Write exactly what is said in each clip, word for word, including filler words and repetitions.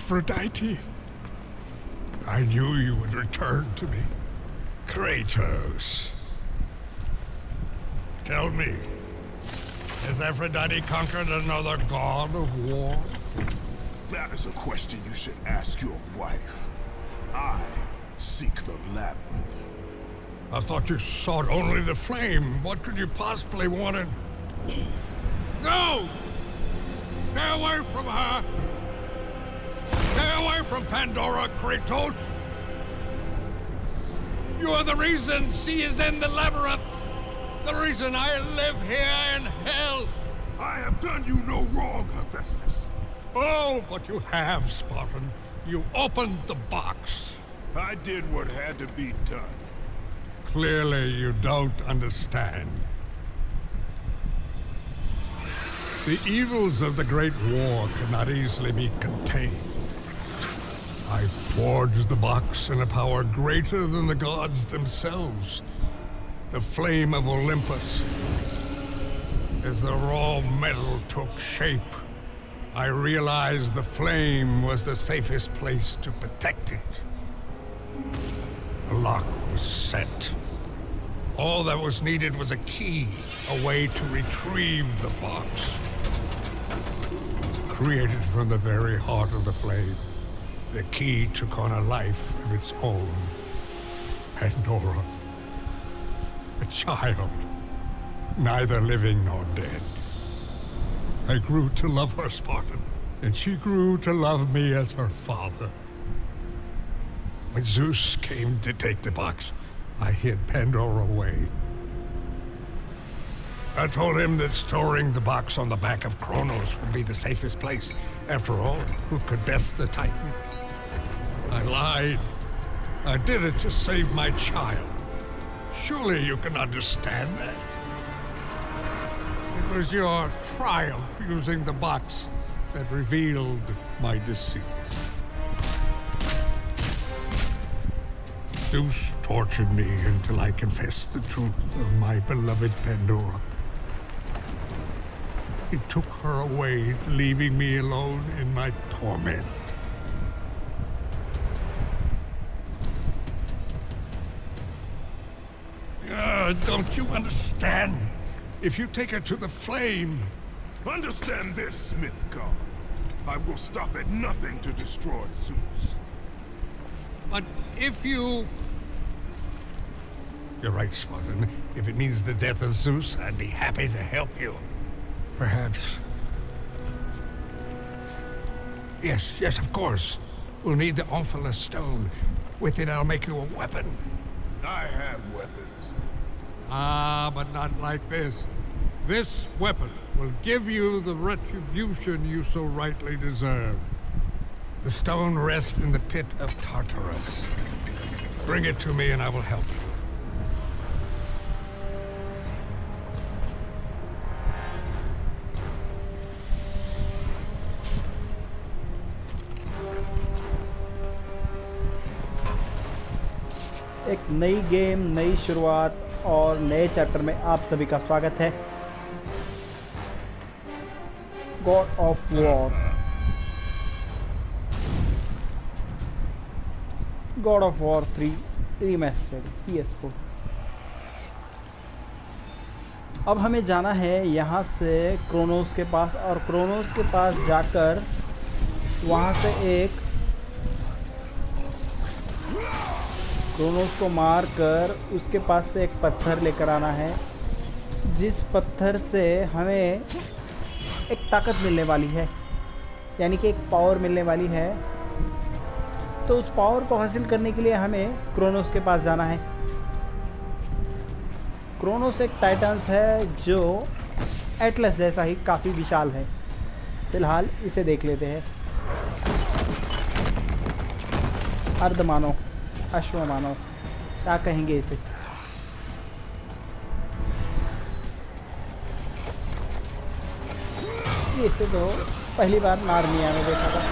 Aphrodite. I knew you would return to me. Kratos. Tell me, has Aphrodite conquered another god of war? That is a question you should ask your wife. I seek the labyrinth. I thought you sought only the flame. What could you possibly want in... No! Stay away from her! Stay away from Pandora, Kratos! You are the reason she is in the labyrinth! The reason I live here in hell! I have done you no wrong, Hephaestus. Oh, but you have, Spartan. You opened the box. I did what had to be done. Clearly, you don't understand. The evils of the Great War cannot easily be contained. I forged the box in a power greater than the gods themselves. The flame of Olympus. As the raw metal took shape, I realized the flame was the safest place to protect it. The lock was set. All that was needed was a key, a way to retrieve the box. Created from the very heart of the flame, the key took on a life of its own. Pandora. A child, neither living nor dead. I grew to love her, Spartan, and she grew to love me as her father. When Zeus came to take the box, I hid Pandora away. I told him that storing the box on the back of Kronos would be the safest place. After all, who could best the Titan? I lied. I did it to save my child. Surely you can understand that. It was your triumph using the box that revealed my deceit. Zeus tortured me until I confessed the truth of my beloved Pandora. He took her away, leaving me alone in my torment. Uh, don't you understand? If you take her to the flame... Understand this, Smith God. I will stop at nothing to destroy Zeus. But if you... You're right, Spartan. If it means the death of Zeus, I'd be happy to help you. Perhaps... Yes, yes, of course. We'll need the Omphalos stone. With it, I'll make you a weapon. I have weapons. Ah, but not like this. This weapon will give you the retribution you so rightly deserve. The stone rests in the pit of Tartarus. Bring it to me and I will help you. एक नई game, नई शुरुआत और नए chapter में आप सभी का स्वागत है। God of War, God of War three remastered P S four. अब हमें जाना है यहाँ से क्रोनोस के पास, और क्रोनोस के पास जाकर वहाँ से एक क्रोनोस को मार कर उसके पास से एक पत्थर लेकर आना है, जिस पत्थर से हमें एक ताकत मिलने वाली है, यानी कि एक पावर मिलने वाली है। तो उस पावर को हासिल करने के लिए हमें क्रोनोस के पास जाना है। क्रोनोस एक टाइटन्स है जो एटलस जैसा ही काफ़ी विशाल है। फिलहाल इसे देख लेते हैं। अर्धमानव, अश्वमानव, क्या कहेंगे इसे। इसे तो पहली बार नार्निया में देखा था।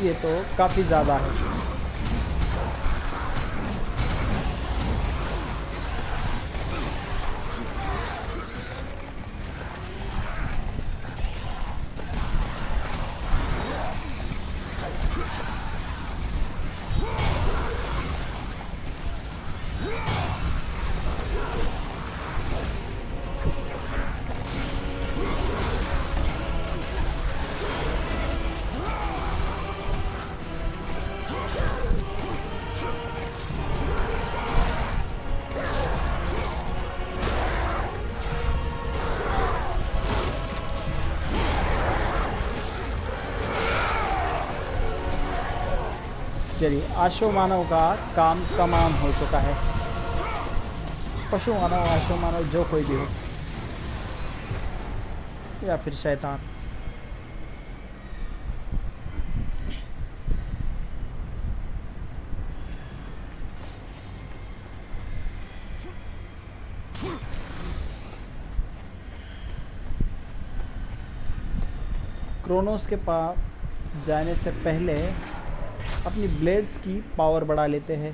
ये तो काफ़ी ज़्यादा है। चलिए, आशो मानव का काम तमाम हो चुका है। पशु मानव, आशो मानव, जो कोई भी हो, या फिर शैतान। क्रोनोस के पास जाने से पहले अपनी ब्लेड्स की पावर बढ़ा लेते हैं।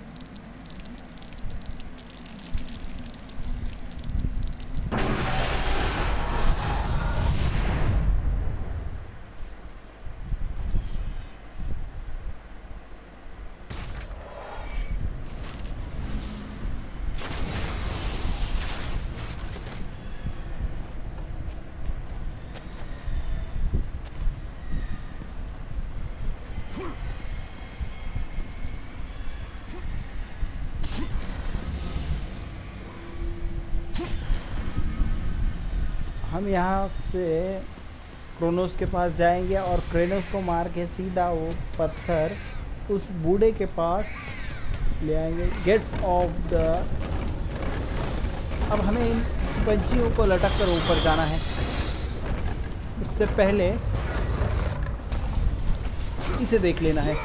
हम यहाँ से क्रोनोस के पास जाएंगे और क्रोनोस को मार के सीधा वो पत्थर उस बूढ़े के पास ले आएंगे। Gates of the. अब हमें इन पंछियों को लटक कर ऊपर जाना है। उससे पहले इसे देख लेना है।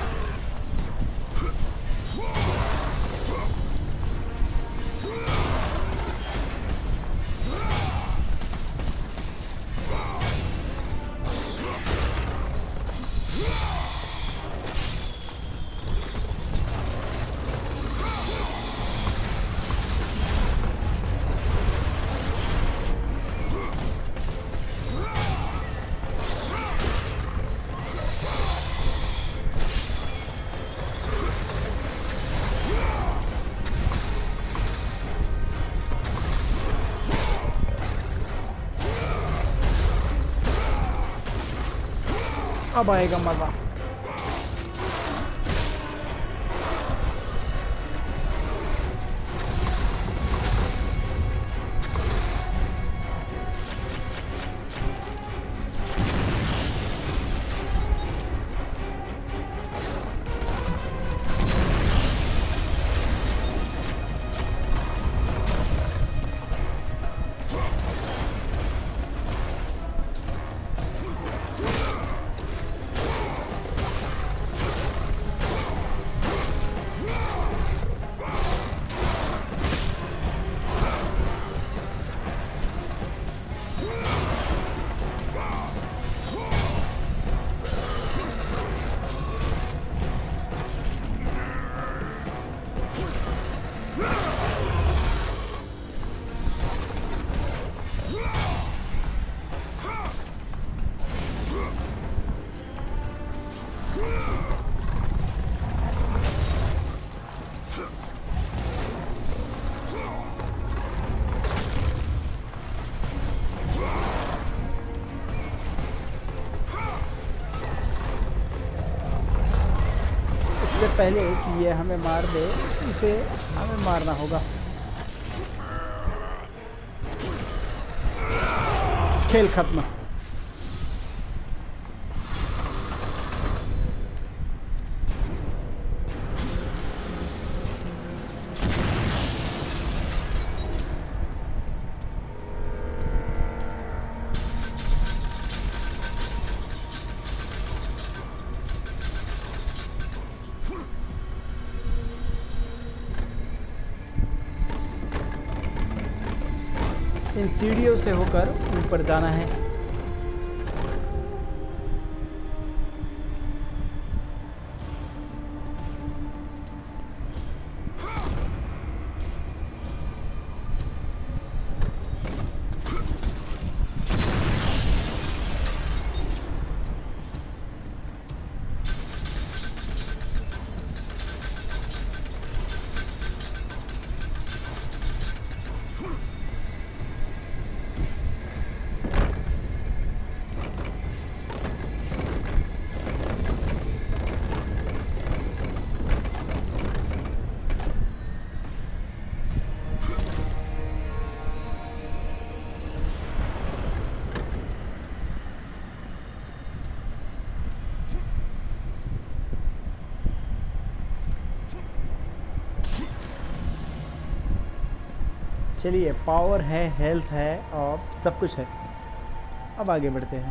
अब आएगा मज़ा। इससे पहले कि ये हमें मार दे, इसे हमें मारना होगा। खेल खत्म। इन सीढ़ियों से होकर ऊपर जाना है। चलिए, पावर है, हेल्थ है और सब कुछ है। अब आगे बढ़ते हैं।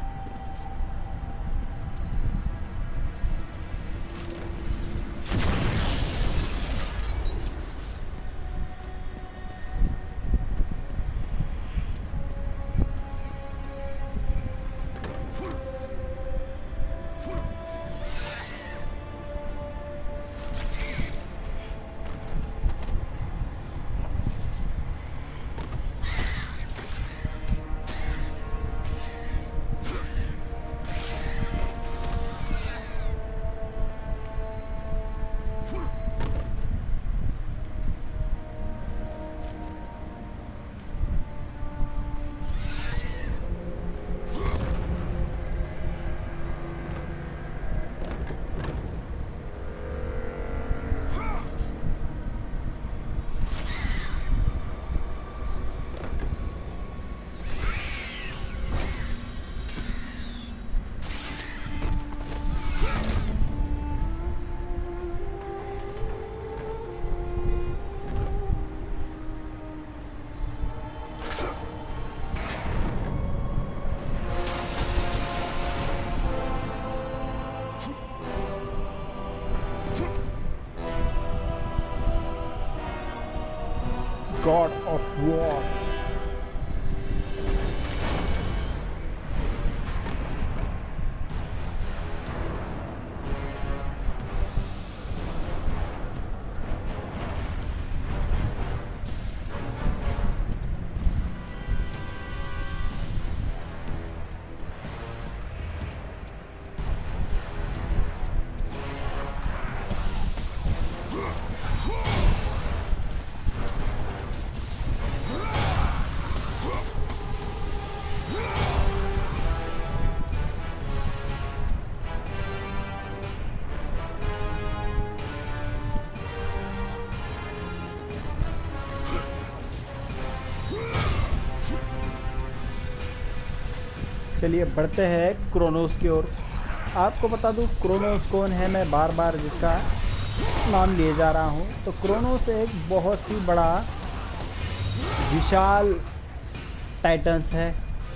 God of War. चलिए बढ़ते हैं क्रोनोस की ओर। आपको बता दूं क्रोनोस कौन है, मैं बार बार जिसका नाम लिए जा रहा हूं। तो क्रोनोस एक बहुत ही बड़ा विशाल टाइटन्स है,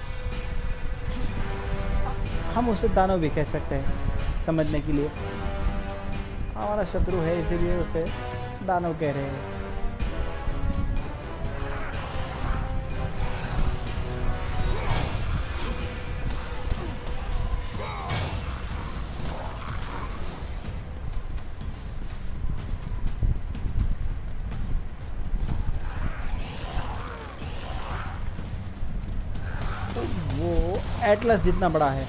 हम उसे दानव भी कह सकते हैं समझने के लिए। हमारा शत्रु है इसीलिए उसे दानव कह रहे हैं। वो एटलस जितना बड़ा है।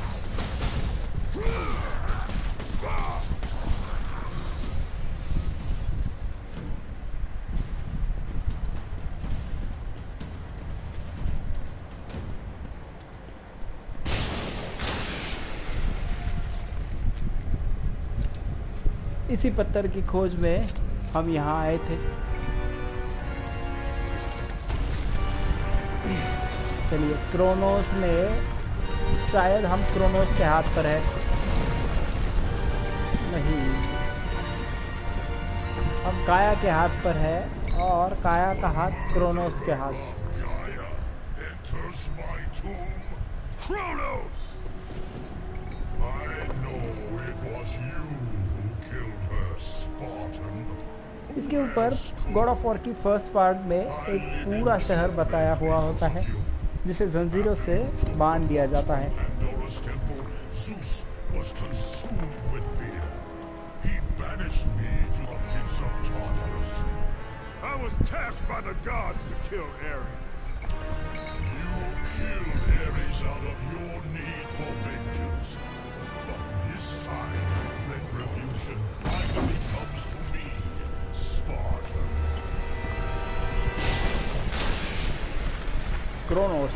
इसी पत्थर की खोज में हम यहाँ आए थे। चलिए, क्रोनोस में शायद हम क्रोनोस के हाथ पर है, नहीं, हम काया के हाथ पर है और काया का हाथ क्रोनोस के हाथ। इसके ऊपर गॉड ऑफ वॉर की फर्स्ट पार्ट में एक पूरा शहर बताया हुआ होता है जिसे जंजीरों से बांध दिया जाता है। Kronos,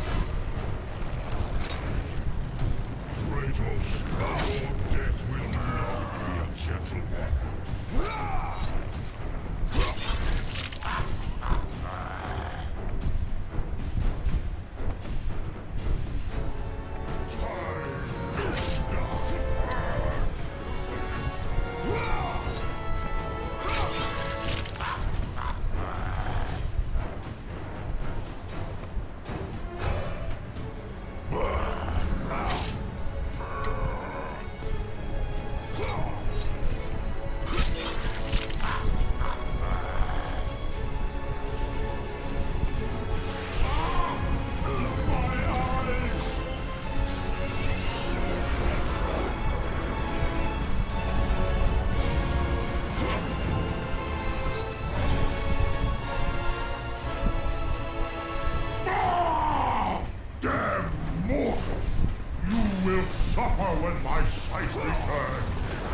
Never when my sight returned.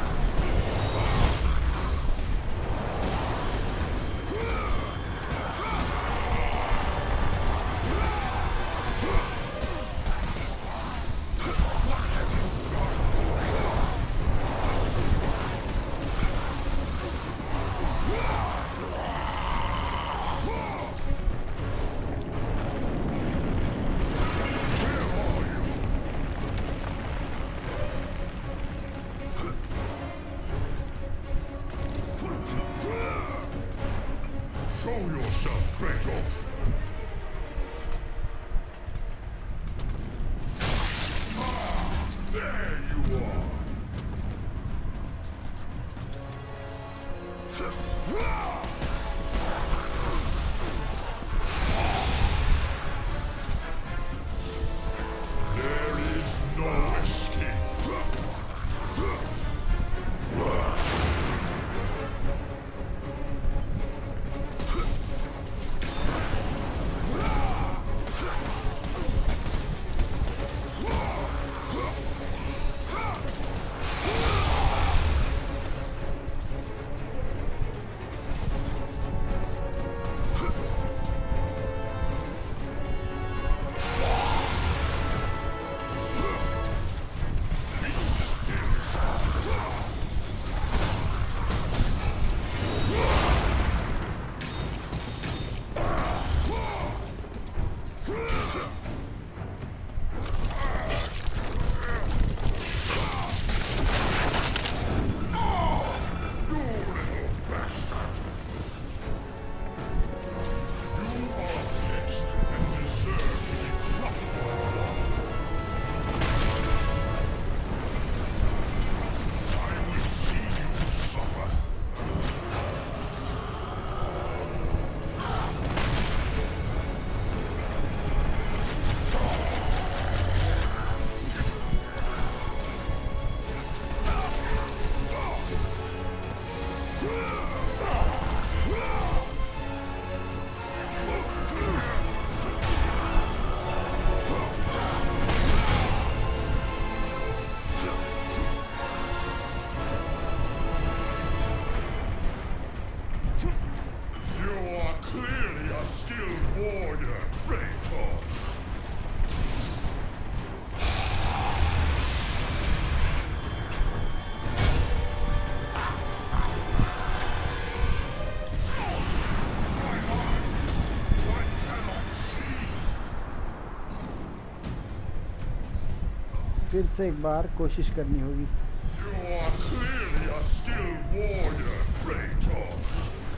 Show yourself, Kratos! Ah, there you are! There is no escape! फिर से एक बार कोशिश करनी होगी। You are clearly a skilled warrior, Kratos.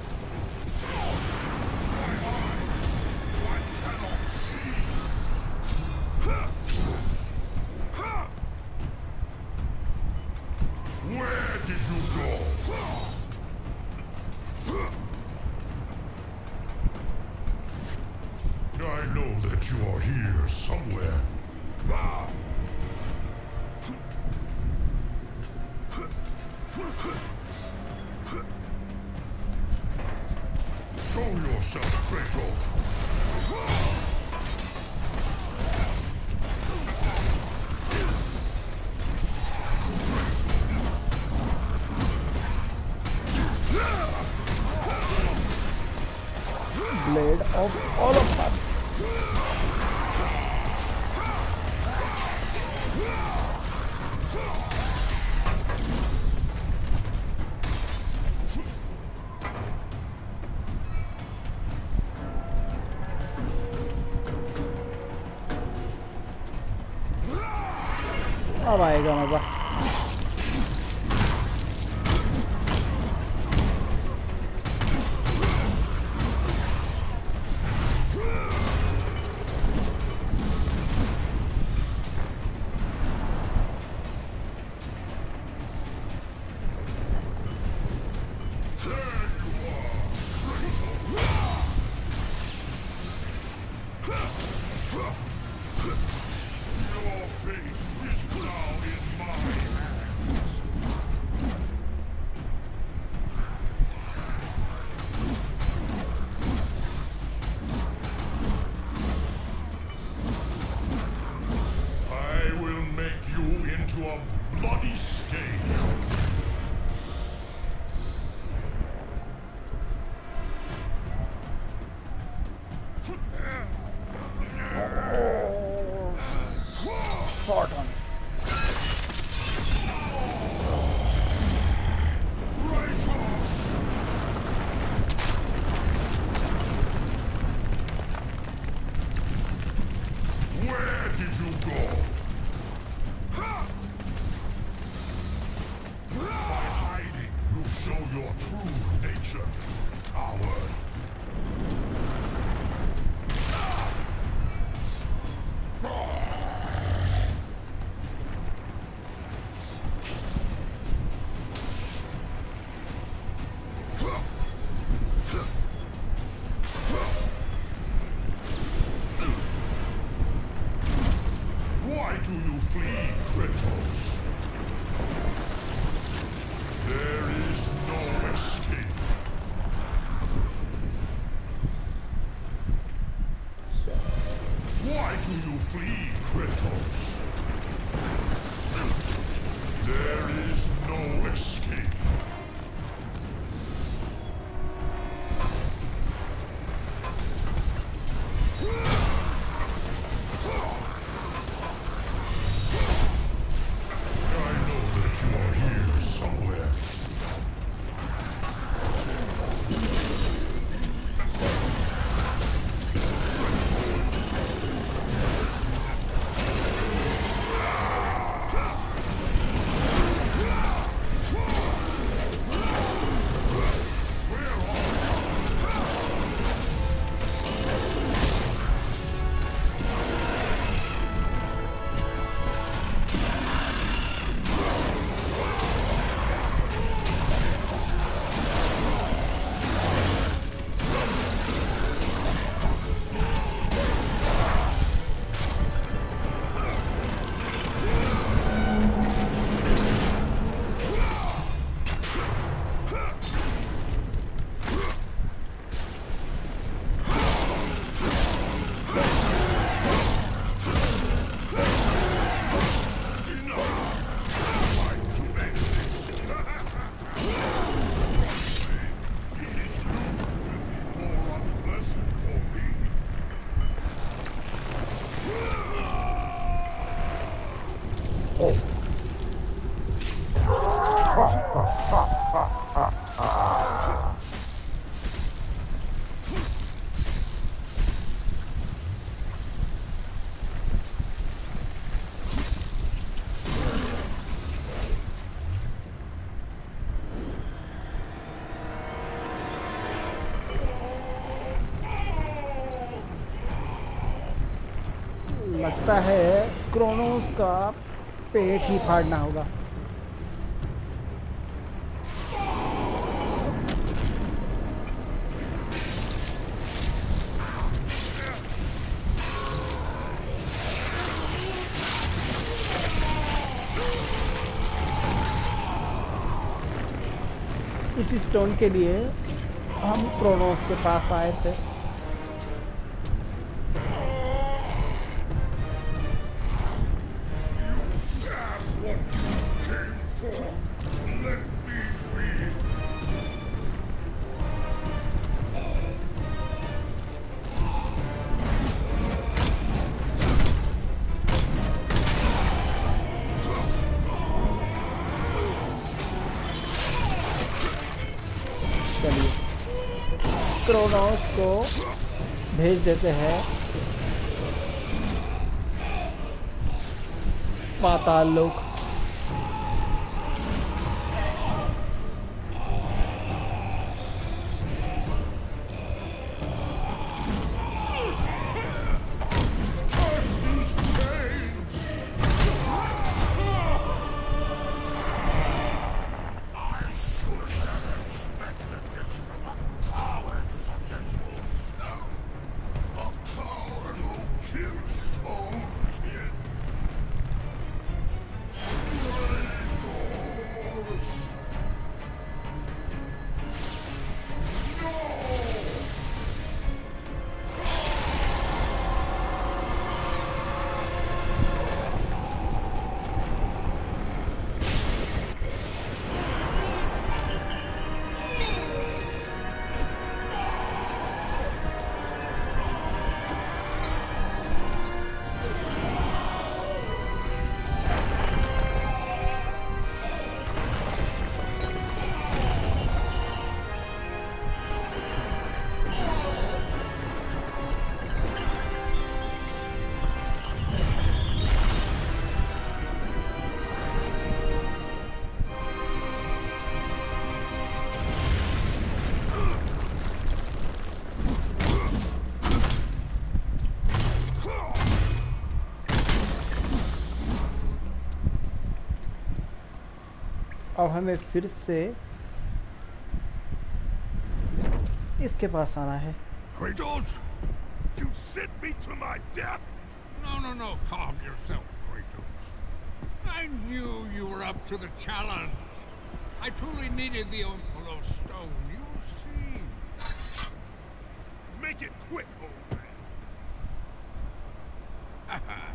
My eyes, I cannot see. Where did you go? I know that you are here somewhere. Show yourself, Kratos! Blade of all of us. अब आएगा मजा। Your fate is now in mine. flee, Kratos. There is no escape. I know that you are here somewhere. लगता है Kronos का पेट ही फाड़ना होगा। इस stone के लिए हम क्रोनोस के पास आए थे। चलिए क्रोनोस को भेज देते हैं पाताल लोक। अब हमें फिर से इसके पास आना है। Kratos, you sent me to my death. No, no, no. Calm yourself, Kratos. I knew you were up to the challenge. I truly needed the Ophalo stone. You'll see. Make it quick, old man.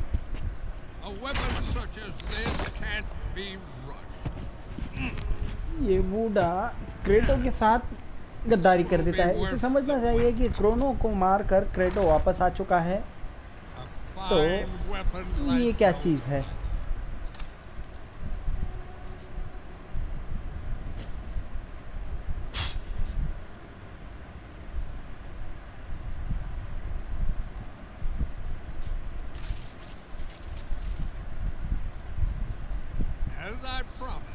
weapon such as this can't be rushed. ये बूढ़ा क्रेटो के साथ गद्दारी कर देता है। इसे समझना चाहिए कि क्रोनो को मारकर क्रेटो वापस आ चुका है। तो ये क्या चीज़ है? As I promised.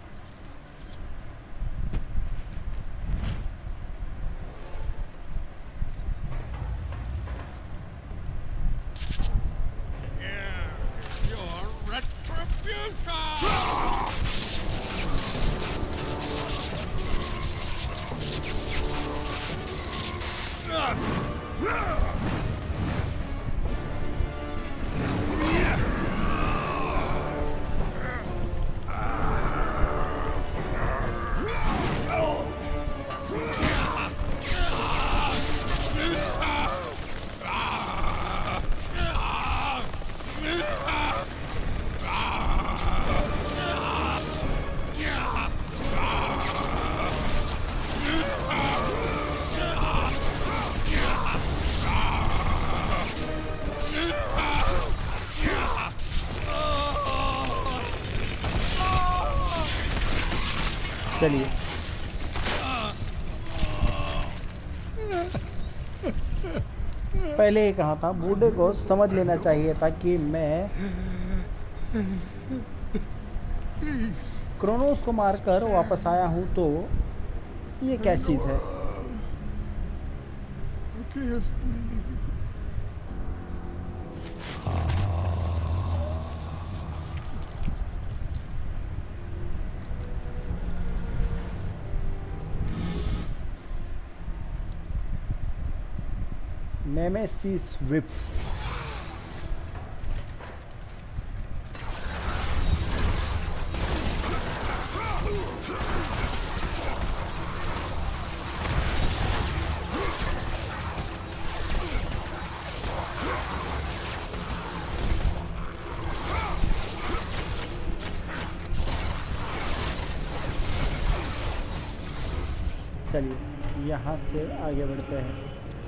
चलिए पहले ही कहा था बूढ़े को समझ लेना चाहिए था कि मैं क्रोनोस को मारकर वापस आया हूं। तो ये क्या चीज़ है? Nemesis whip. चलिए यहाँ से आगे बढ़ते हैं।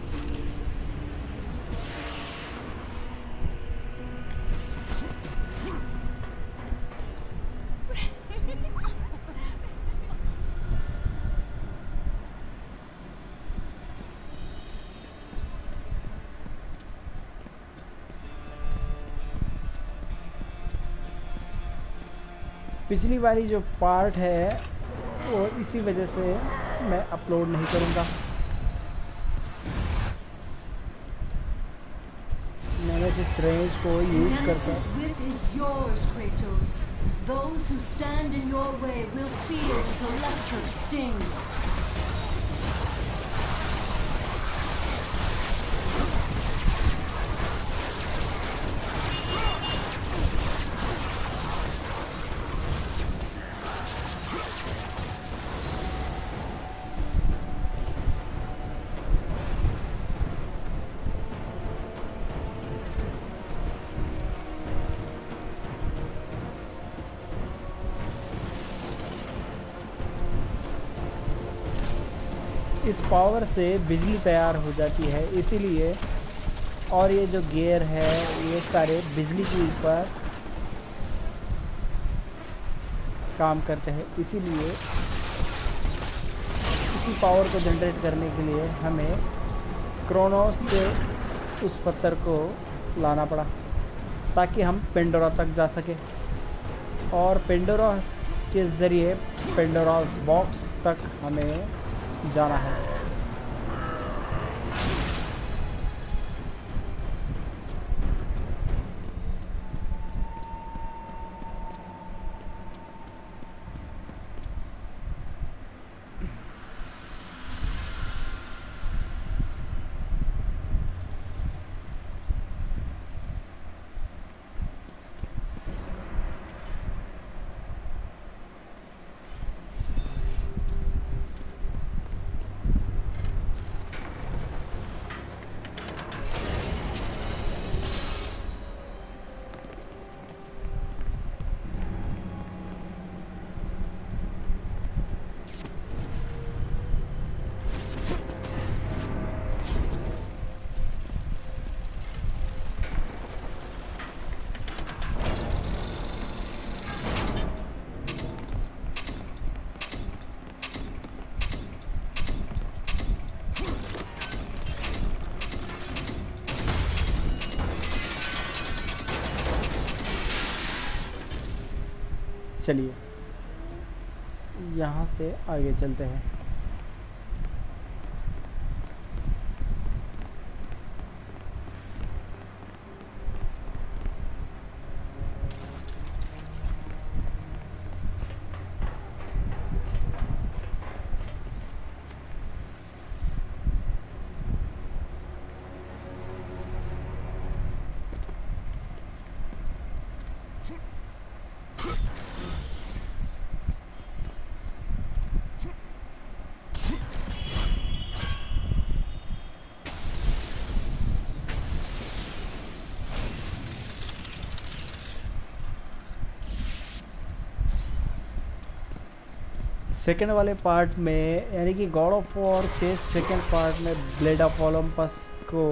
पिछली वाली जो पार्ट है वो इसी वजह से मैं अपलोड नहीं करूँगा। मैंने इस रेंज को यूज करके इस पावर से बिजली तैयार हो जाती है, इसीलिए। और ये जो गियर है ये सारे बिजली के ऊपर काम करते हैं, इसीलिए इसी पावर को जनरेट करने के लिए हमें क्रोनोस से उस पत्थर को लाना पड़ा ताकि हम पेंडोरा तक जा सके और पेंडोरा के ज़रिए पेंडोरा बॉक्स तक हमें जाना है। चलिए यहाँ से आगे चलते हैं। सेकेंड वाले पार्ट में यानी कि गॉड ऑफ वॉर के सेकेंड पार्ट में ब्लेड ऑफ ओलंपस को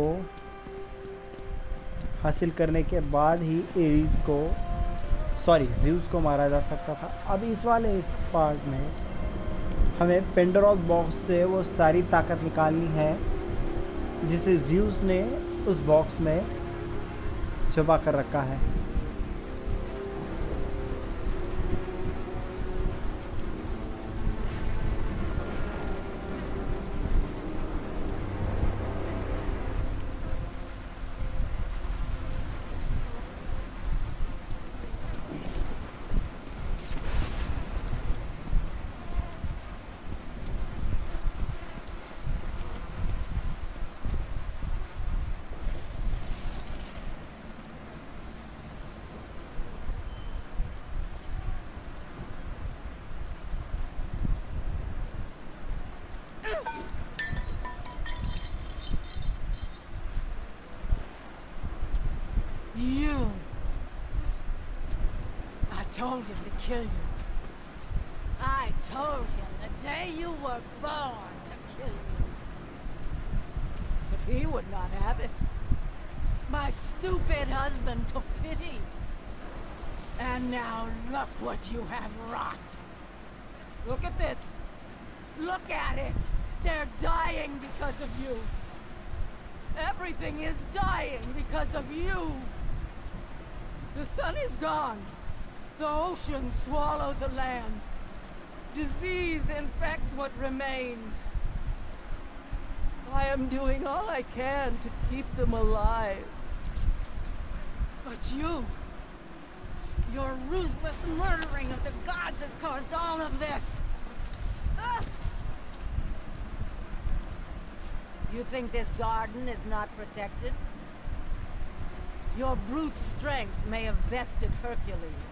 हासिल करने के बाद ही एरीज को सॉरी ज़्यूस को मारा जा सकता था। अब इस वाले इस पार्ट में हमें पेंडोरास बॉक्स से वो सारी ताकत निकालनी है जिसे ज़्यूस ने उस बॉक्स में छुपा कर रखा है। You! I told him to kill you. I told him the day you were born to kill you. But he would not have it. My stupid husband took pity. And now look what you have wrought. Look at this. Look at it. They're dying because of you. Everything is dying because of you. The sun is gone. The ocean swallowed the land. Disease infects what remains. I am doing all I can to keep them alive. But you, your ruthless murdering of the gods has caused all of this. Ah! You think this garden is not protected? Your brute strength may have bested Hercules.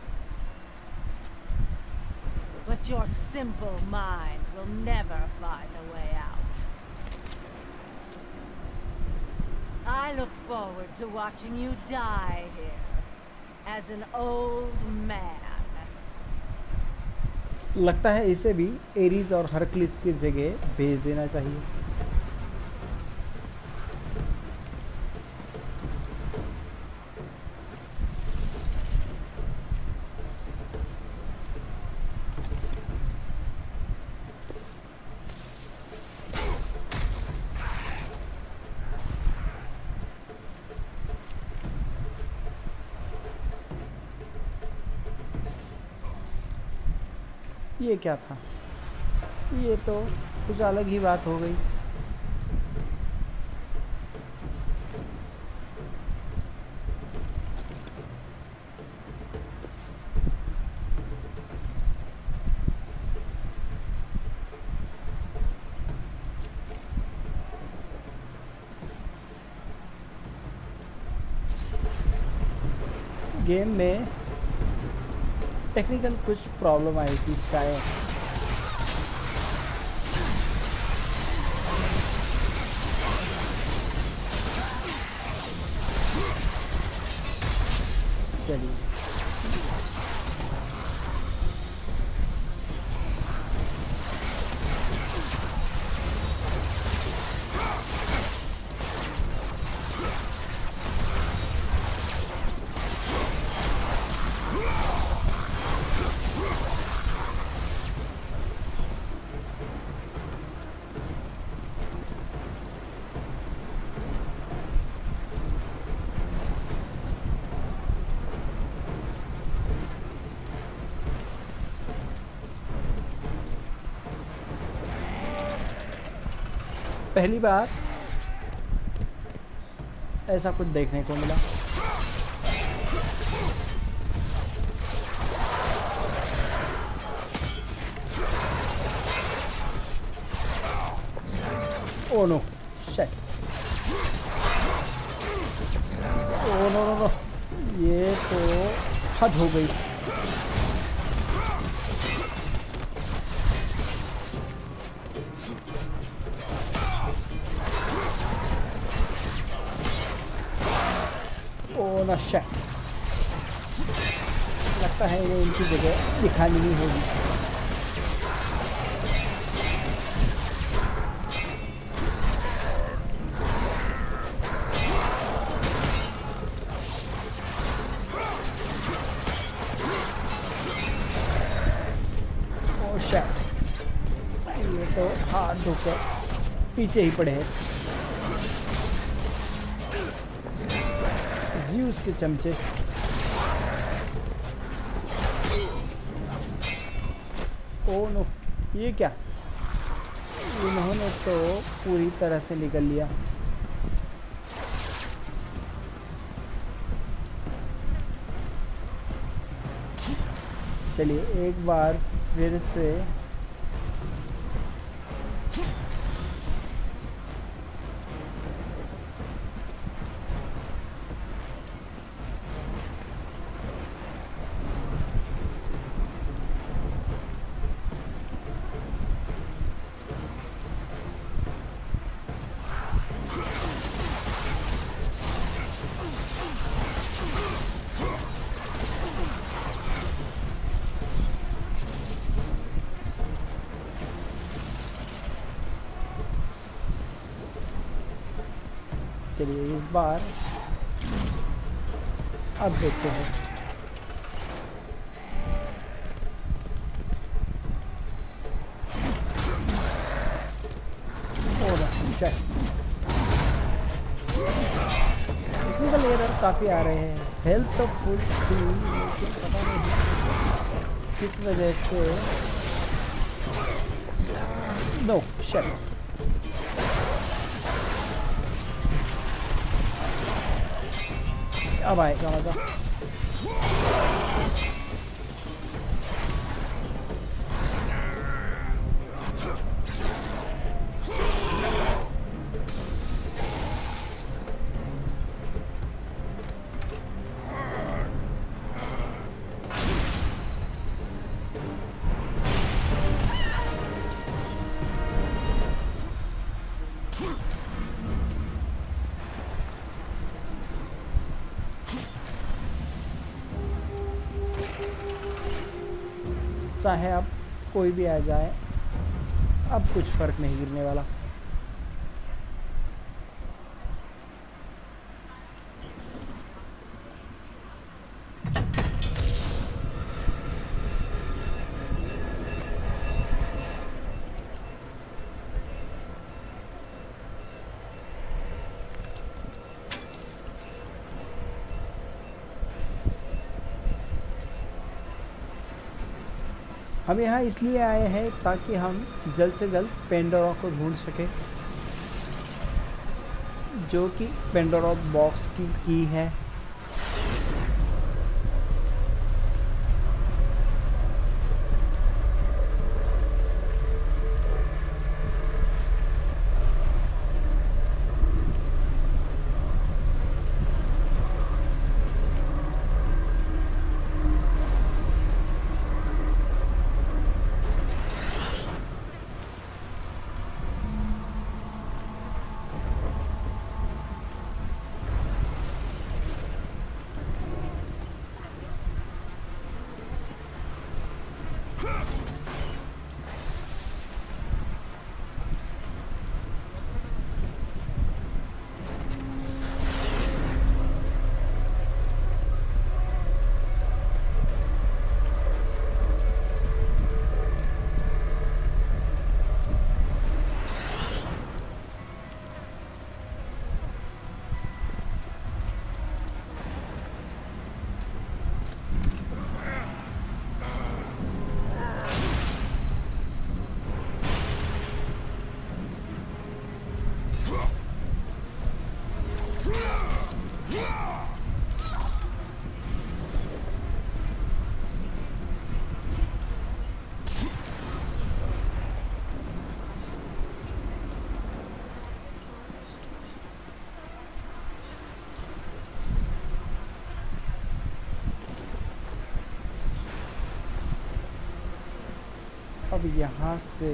But your simple mind will never find a way out. I look forward to watching you die here, as an old man. लगता है इसे भी Aries और हरक्लिस की जगह भेज देना चाहिए। ये क्या था? ये तो कुछ अलग ही बात हो गई। गेम में टेक्निकल कुछ प्रॉब्लम आई थी शायद। चलिए पहली बार ऐसा कुछ देखने को मिला। Oh no shit, oh no no no, ये तो हद हो गई। ओ नो शिट, लगता है ये इनकी जगह दिखानी ही होगी। ये तो हाथ धोकर पीछे ही पड़े हैं। ज़्यूस के चमचे। ओ नो, ये क्या? इन्होंने तो पूरी तरह से निकल लिया। चलिए एक बार फिर से चलिए इस बार अब देखते हैं। टेक्निकल एरर काफ़ी आ रहे हैं। हेल्थ तो फुल थी, लेकिन पता नहीं किस वजह से। नो शिट, अब आएगा मजा। चाहे अब कोई भी आ जाए, अब कुछ फर्क नहीं गिरने वाला। हम यहाँ इसलिए आए हैं ताकि हम जल्द से जल्द पेंडोरा को ढूंढ सकें, जो कि पेंडोरा बॉक्स की की है। अब यहाँ से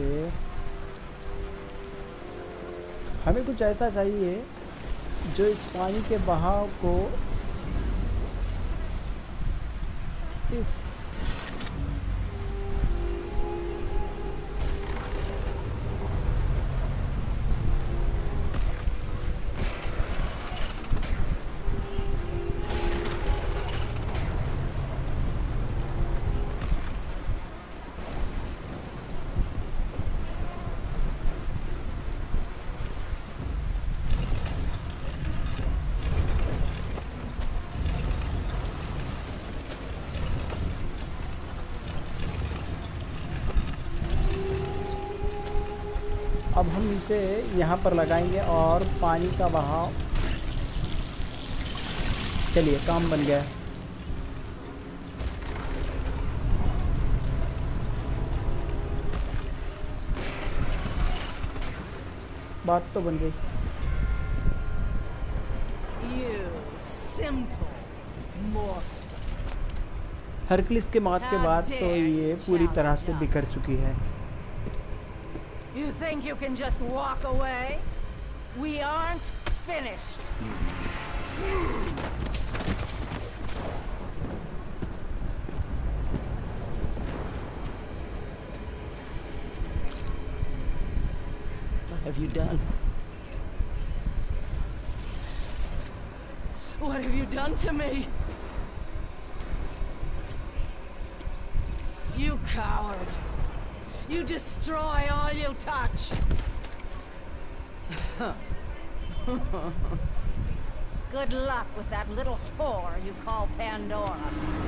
हमें कुछ ऐसा चाहिए जो इस पानी के बहाव को इस अब हम इसे यहाँ पर लगाएंगे और पानी का बहाव, चलिए काम बन गया। बात तो बन गई। You simple mortal. हरक्लिस के मौत के बाद तो ये पूरी तरह से बिखर चुकी है। You think you can just walk away? We aren't finished. What have you done? What have you done to me? You coward. You destroy all you touch. Good luck with that little whore you call Pandora.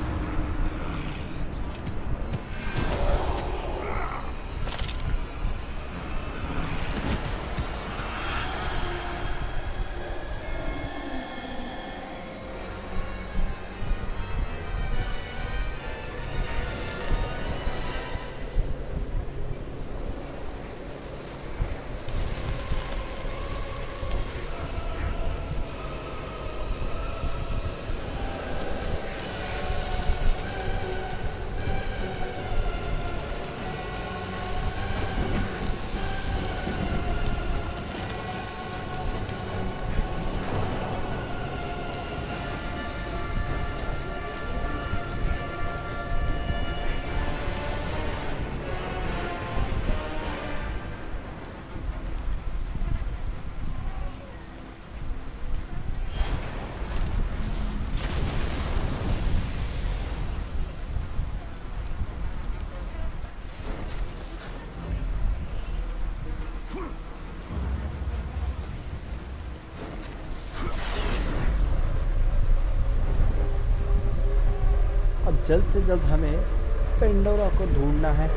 जल्द से जल्द हमें Pandora को ढूंढना है।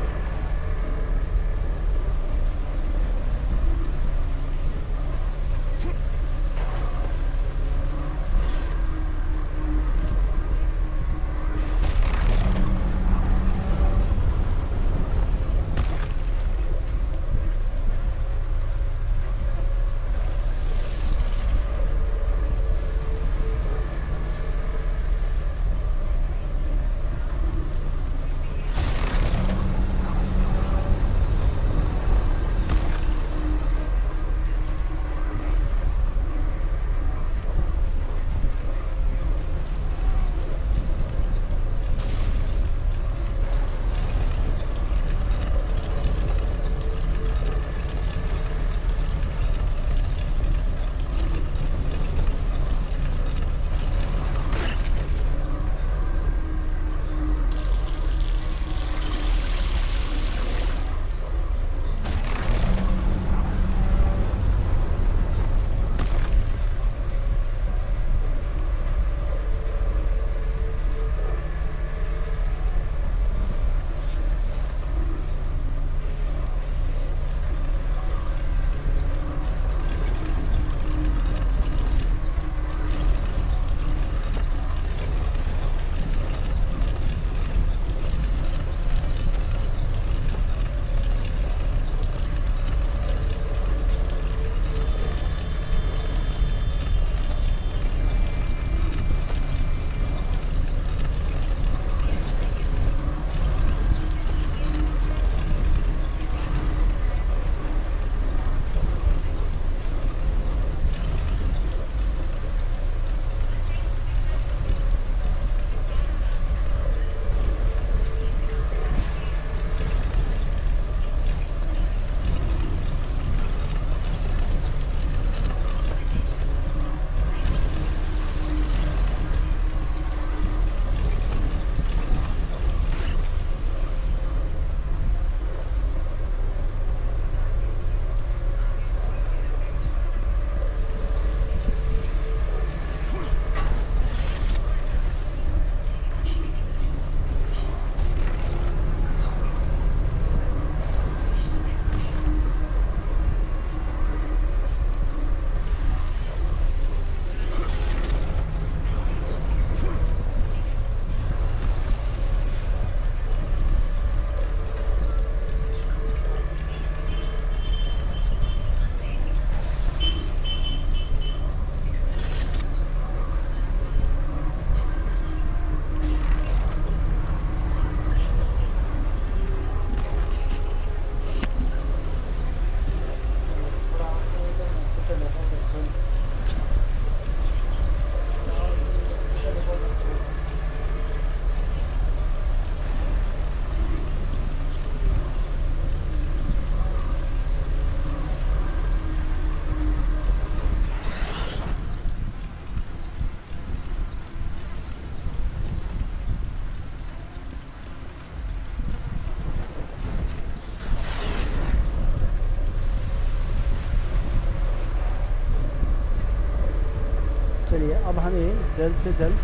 चलिए अब हमें जल्द से जल्द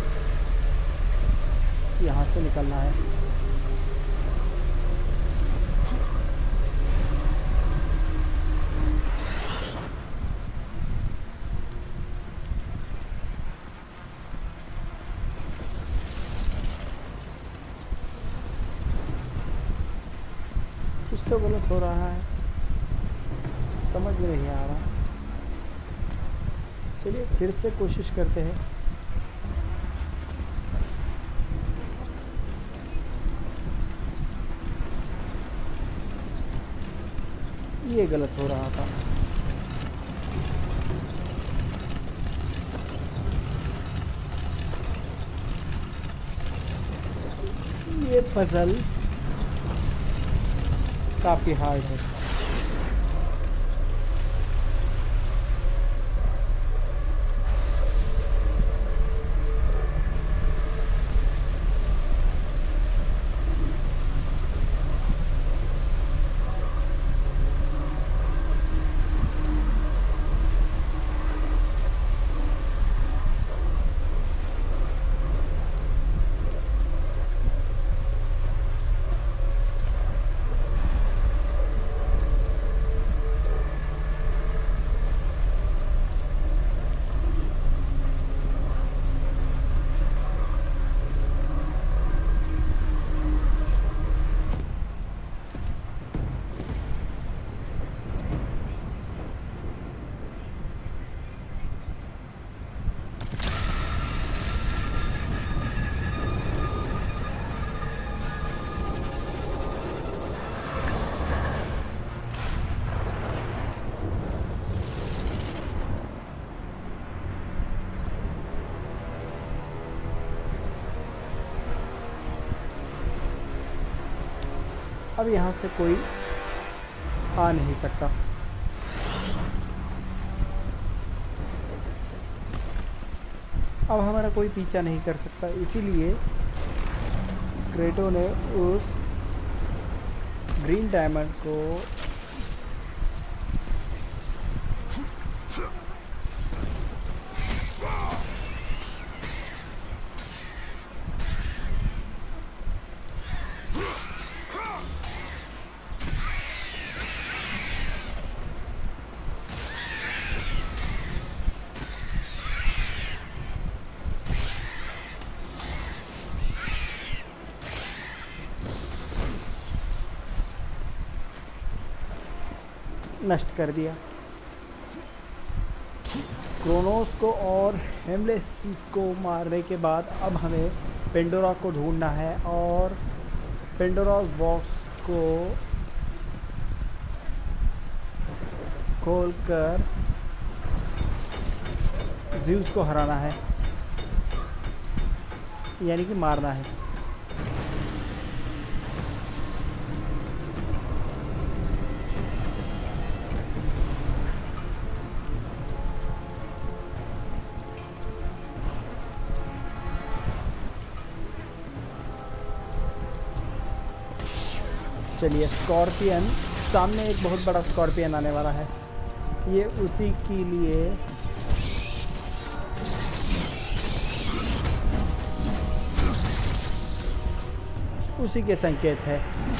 यहाँ से निकलना है। कुछ तो गलत हो रहा है, समझ में नहीं आ रहा। चलिए फिर से कोशिश करते हैं। ये गलत हो रहा था। ये पजल काफी हार्ड है। अब यहाँ से कोई आ नहीं सकता। अब हमारा कोई पीछा नहीं कर सकता, इसीलिए क्रेटो ने उस ग्रीन डायमंड को नष्ट कर दिया। क्रोनोस को और हेमलेस को मारने के बाद अब हमें पेंडोरा को ढूंढना है और पेंडोरास बॉक्स को खोलकर ज़्यूस को हराना है, यानी कि मारना है। चलिए स्कॉर्पियन, सामने एक बहुत बड़ा स्कॉर्पियन आने वाला है। ये उसी के लिए उसी के संकेत है।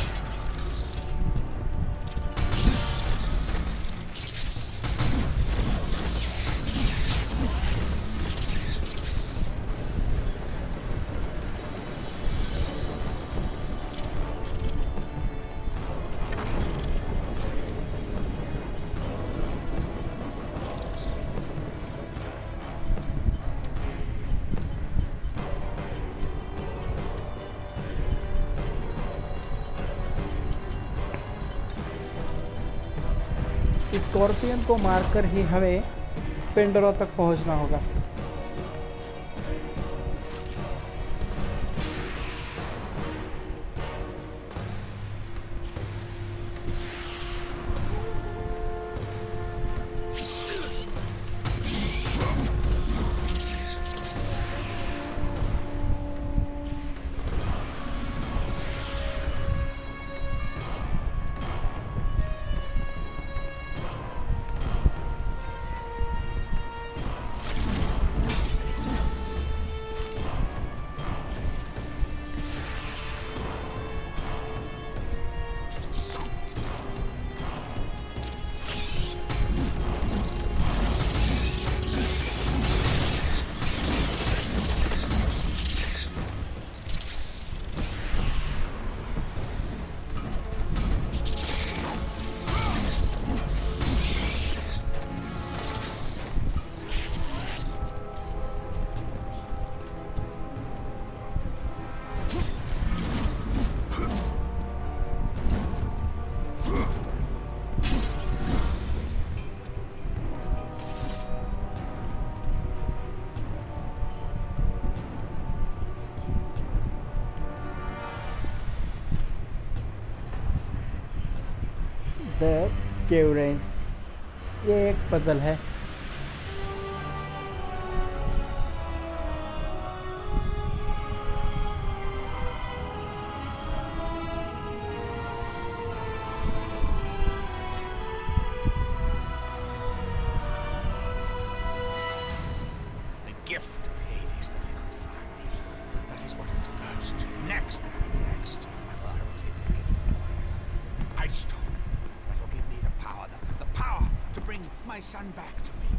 स्कॉर्पियन को मारकर ही हमें पेंडोरा तक पहुंचना होगा। द केव रेंस, ये एक पजल है। Gift of Hades that they could find. That is what is first. Next, next, I will take the gift of Hades. Ice stone. That will give me the power, the, the power to bring my son back to me.